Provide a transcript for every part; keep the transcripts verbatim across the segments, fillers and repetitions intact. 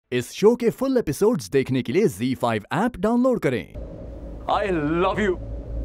इस शो के full episodes देखने के लिए ज़ी फाइव ऐप डाउनलोड करें। I love you.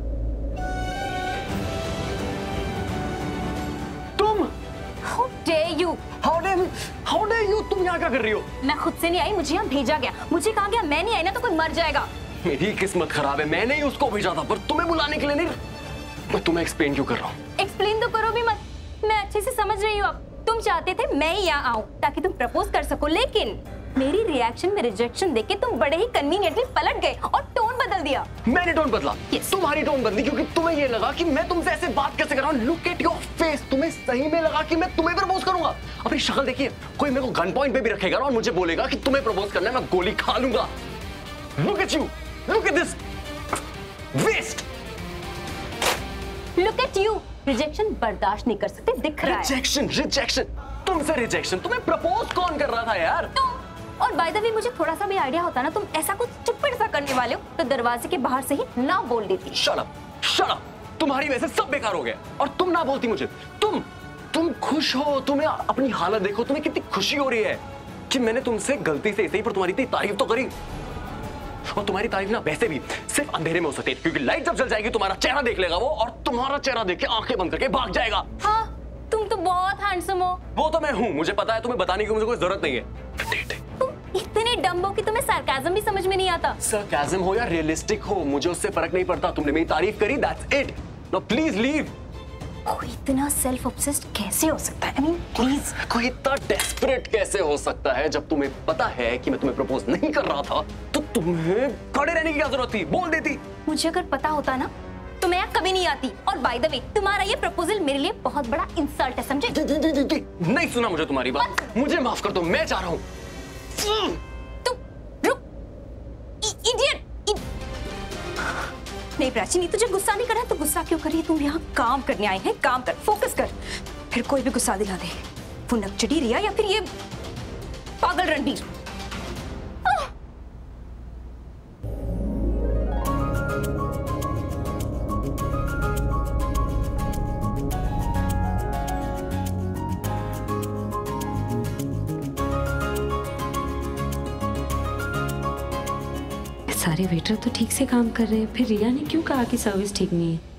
तुम How dare you? How dare How dare you? तुम यहाँ क्या कर रही हो? मैं खुद से नहीं आई, मुझे यहाँ भेजा गया। मुझे कहा गया मैं नहीं आई ना तो कोई मर जाएगा। मेरी किस्मत खराब है, मैंने ही उसको भेजा था, पर तुम्हें बुलाने के लिए नहीं। मैं तुम्हें एक्सप्लेन क्यों कर रहा हूँ? एक्सप्लेन तो करो भी मत, मैं अच्छे से समझ रही हूँ। अब तुम चाहते थे मैं ही यहाँ आऊँ ताकि तुम प्रपोज कर सको, लेकिन मेरी रिएक्शन में रिजेक्शन देके तुम बड़े ही कन्वीनियंटली पलट गए और टोन बदल दिया। मैंने टोन बदला? yes. तुम्हारी टोन बदली क्योंकि तुम्हें ये लगा कि मैं तुमसे ऐसे बात कैसे कर रहा हूँ। लुक एट योर फेस, तुम्हें सही में लगा कि मैं तुम्हें प्रपोज करूंगा। अपनी शक्ल देखिए, कोई मेरे को गन पॉइंट पे भी रखेगा और मुझे बोलेगा कि तुम्हें प्रपोज करना है, मैं गोली खा लूंगा। Look at you, look at this waste. Look at you, rejection बर्दाश्त नहीं कर सकते, दिख रहा है। रिजेक्शन, रिजेक्शन, तुमसे रिजेक्शन। तुम्हें प्रपोज कौन कर रहा था यार? तुम। और बाय द वे मुझे थोड़ा सा भी आइडिया होता ना तुम ऐसा कुछ चिपड़ सा करने वाले हो तो दरवाजे के बाहर से ही ना बोल देती। Shut up, shut up. तुम्हारी वजह से सब बेकार हो गया और तुम ना बोलती मुझे। तुम तुम खुश हो, तुम्हें अपनी हालत देखो, तुम्हें कितनी खुशी हो रही है कि मैंने तुमसे गलती से इसे ही पर तुम्हारी इतनी तारीफ तो करी। और तुम्हारी तारीफ ना वैसे भी सिर्फ अंधेरे में हो सकती है, क्योंकि लाइट जब जल जाएगी तुम्हारा चेहरा देख लेगा वो, और तुम्हारा चेहरा देख के आंखें बंद करके भाग जाएगा। हाँ, तुम तो बहुत हैंडसम हो। वो तो मैं हूँ, मुझे पता है, तुम्हें बताने की मुझे कोई जरूरत नहीं है। तुम इतने डम्ब हो कि तुम्हें सार्काज़म भी समझ में नहीं आता। सार्काज़म हो या रियलिस्टिक हो, मुझे उससे फर्क नहीं पड़ता। तुमने मेरी तारीफ करी, that's it. Now please leave. कोई इतना सेल्फ ऑब्सेस्ड कैसे हो सकता है? I mean, please. कोई इतना डेस्परेट कैसे हो सकता है? जब तुम्हें पता है कि मैं तुम्हें प्रपोज नहीं कर रहा था तो तुम्हें खड़े रहने की क्या जरूरत थी? बोल देती। मुझे अगर पता होता ना तो मैं यहाँ कभी नहीं आती। और बाय द वे तुम्हारा ये प्रपोजल मेरे लिए बहुत बड़ा इंसल्ट है, समझे? दी, दी, दी, दी, दी। नहीं सुना मुझे तुम्हारी बात, मुझे माफ कर दो, मैं जा रहा हूँ। तुम रुक, इडियट। नहीं प्राची, नहीं तुझे गुस्सा नहीं करना तो गुस्सा क्यों कर रही है? तुम यहाँ काम करने आई है, काम कर, फोकस कर। फिर कोई भी गुस्सा दिला दे, वो नकचटी रिया या फिर ये पागल रणबीर। सारे वेटर तो ठीक से काम कर रहे हैं, फिर रिया ने क्यों कहा कि सर्विस ठीक नहीं है?